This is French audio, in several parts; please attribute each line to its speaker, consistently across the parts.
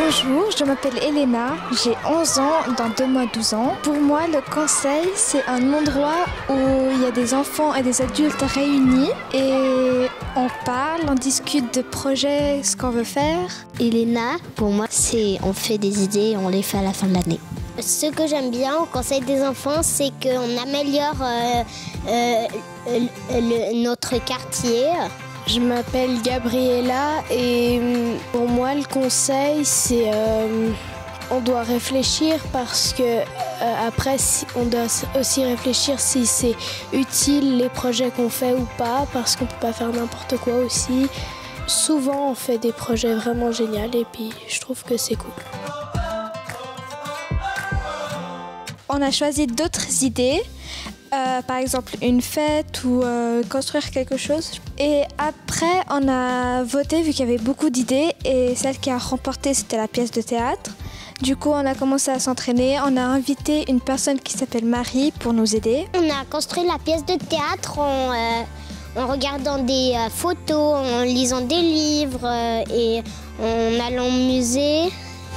Speaker 1: Bonjour, je m'appelle Elena, j'ai 11 ans, dans 2 mois 12 ans. Pour moi, le conseil, c'est un endroit où il y a des enfants et des adultes réunis et on parle, on discute de projets, ce qu'on veut faire.
Speaker 2: Elena, pour moi, c'est on fait des idées et on les fait à la fin de l'année. Ce que j'aime bien au conseil des enfants, c'est qu'on améliore notre quartier.
Speaker 3: Je m'appelle Gabriella et pour moi le conseil c'est on doit réfléchir parce que après on doit aussi réfléchir si c'est utile les projets qu'on fait ou pas parce qu'on peut pas faire n'importe quoi aussi. Souvent on fait des projets vraiment géniaux et puis je trouve que c'est cool.
Speaker 1: On a choisi d'autres idées. Par exemple une fête ou construire quelque chose. Et après, on a voté vu qu'il y avait beaucoup d'idées et celle qui a remporté, c'était la pièce de théâtre. Du coup, on a commencé à s'entraîner. On a invité une personne qui s'appelle Marie pour nous aider.
Speaker 2: On a construit la pièce de théâtre en regardant des photos, en lisant des livres et en allant au musée.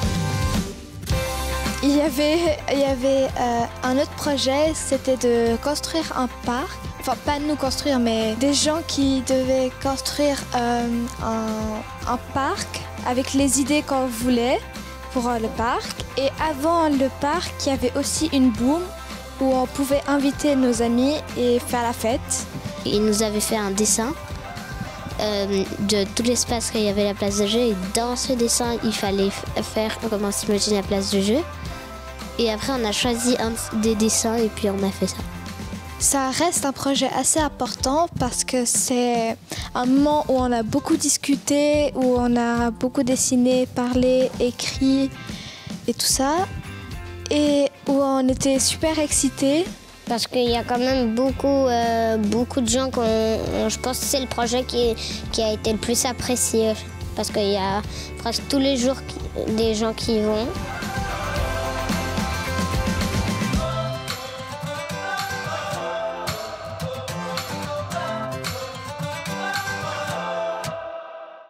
Speaker 1: Il y avait un autre projet, c'était de construire un parc. Enfin, pas nous construire, mais des gens qui devaient construire un parc avec les idées qu'on voulait pour le parc. Et avant le parc, il y avait aussi une boum où on pouvait inviter nos amis et faire la fête.
Speaker 2: Ils nous avaient fait un dessin de tout l'espace qu'il y avait la place de jeu. Et dans ce dessin, il fallait faire comment s'imagine la place de jeu. Et après, on a choisi un des dessins et puis on a fait ça.
Speaker 1: Ça reste un projet assez important parce que c'est un moment où on a beaucoup discuté, où on a beaucoup dessiné, parlé, écrit et tout ça. Et où on était super excités.
Speaker 2: Parce qu'il y a quand même beaucoup de gens je pense que c'est le projet qui a été le plus apprécié. Parce qu'il y a presque tous les jours des gens qui y vont.